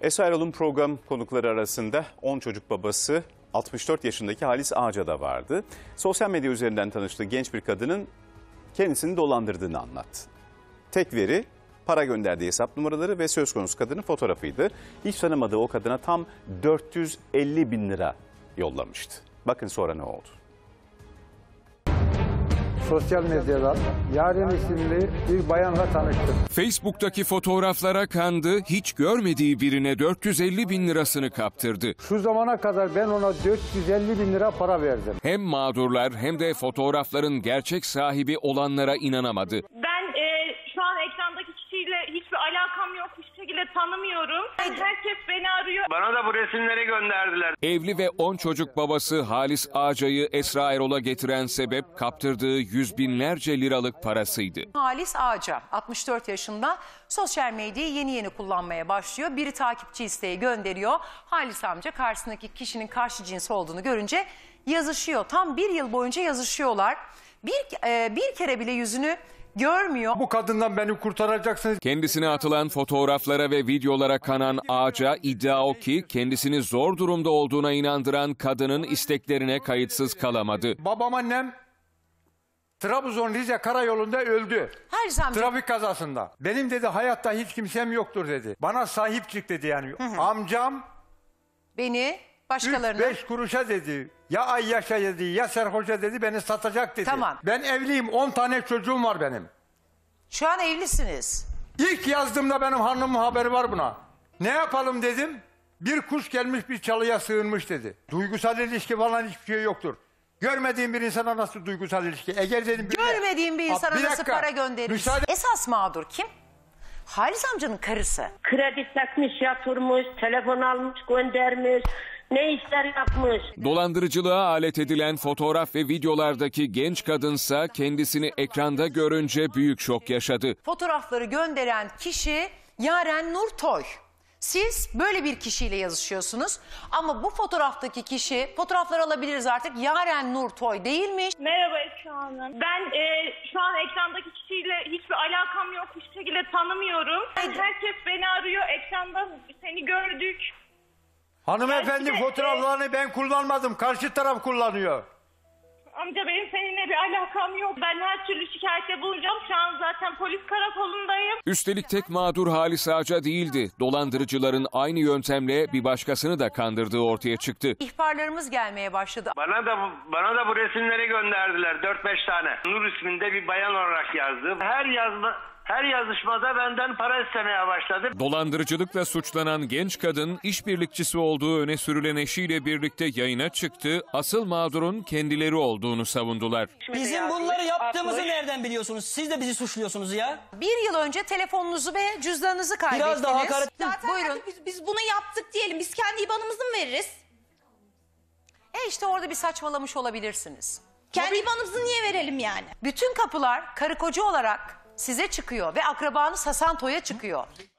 Esra Erol'un program konukları arasında 10 çocuk babası 64 yaşındaki Halis Ağca da vardı. Sosyal medya üzerinden tanıştığı genç bir kadının kendisini dolandırdığını anlattı. Tek veri para gönderdiği hesap numaraları ve söz konusu kadının fotoğrafıydı. Hiç tanımadığı o kadına tam 450 bin lira yollamıştı. Bakın sonra ne oldu? Sosyal medyadan Yaren isimli bir bayanla tanıştım. Facebook'taki fotoğraflara kandı, hiç görmediği birine 450 bin lirasını kaptırdı. Şu zamana kadar ben ona 450 bin lira para verdim. Hem mağdurlar hem de fotoğrafların gerçek sahibi olanlara inanamadı. Ben şu an ekrandaki kişiyle hiçbir alakam yok, hiçbir şekilde tanımıyorum. Herkes beni arıyor. Bana da bu resimleri gönderdiler. Evli ve 10 çocuk babası Halis Ağca'yı Esra Erol'a getiren sebep kaptırdığı yüz binlerce liralık parasıydı. Halis Ağca 64 yaşında, sosyal medyayı yeni kullanmaya başlıyor. Biri takipçi isteği gönderiyor. Halis amca karşısındaki kişinin karşı cins olduğunu görünce yazışıyor. Tam bir yıl boyunca yazışıyorlar. Bir kere bile yüzünü görmüyor. Bu kadından beni kurtaracaksınız. Kendisine atılan fotoğraflara ve videolara kanan Ağca iddia o ki kendisini zor durumda olduğuna inandıran kadının isteklerine kayıtsız kalamadı. Babam annem Trabzon-Rize karayolunda öldü. Halis amca. Trafik kazasında. Benim dedi hayatta hiç kimsem yoktur dedi. Bana sahip çık dedi yani. Amcam Beni başkalarına... 3-5 kuruşa dedi. Ya ay yaşa dedi, ya serhoşa dedi, beni satacak dedi. Tamam. Ben evliyim, 10 tane çocuğum var benim. Şu an evlisiniz. İlk yazdığımda benim hanımın haberi var buna. Ne yapalım dedim. Bir kuş gelmiş bir çalıya sığınmış dedi. Duygusal ilişki falan hiçbir şey yoktur. Görmediğim bir insana nasıl duygusal ilişki? Eğer dedim... Görmediğim bir insana bir nasıl dakika, para gönderir? müsaade... Esas mağdur kim? Halis amcanın karısı. Kredi çekmiş, yatırmış, telefon almış, göndermiş, ne işler yapmış. Dolandırıcılığa alet edilen fotoğraf ve videolardaki genç kadınsa kendisini ekranda görünce büyük şok yaşadı. Fotoğrafları gönderen kişi Yaren Nurtoy. Siz böyle bir kişiyle yazışıyorsunuz ama bu fotoğraftaki kişi, fotoğrafları alabiliriz artık, Yaren Nurtoy değilmiş. Merhaba Esra Hanım. Ben şu an ekrandaki kişiyle hiçbir alakam yok, hiçbir şekilde tanımıyorum. Herkes beni arıyor, ekranda seni gördük. Hanımefendi Belki de, fotoğraflarını ben kullanmadım. Karşı taraf kullanıyor. Amca benim seninle bir alakam yok. Ben her türlü şikayette bulunacağım. Şu an zaten polis karakolundayım. Üstelik tek mağdur Halis Ağca değildi. Dolandırıcıların aynı yöntemle bir başkasını da kandırdığı ortaya çıktı. İhbarlarımız gelmeye başladı. Bana da bu resimleri gönderdiler 4-5 tane. Nur isminde bir bayan olarak yazdı. Her yazışmada benden para istemeye başladı. Dolandırıcılıkla suçlanan genç kadın işbirlikçisi olduğu öne sürülen eşiyle birlikte yayına çıktı. Asıl mağdurun kendileri olduğunu savundular. Bizim bunları yaptığımızı nereden biliyorsunuz? Siz de bizi suçluyorsunuz ya. Bir yıl önce telefonunuzu ve cüzdanınızı kaybettiniz. Biraz daha hakaret... Zaten Buyurun. biz bunu yaptık diyelim. Biz kendi IBAN'ımızı mı veririz? İşte orada bir saçmalamış olabilirsiniz. Kendi IBAN'ımızı niye verelim yani? Bütün kapılar karı koca olarak size çıkıyor ve akrabanız Hasan Toy'a çıkıyor.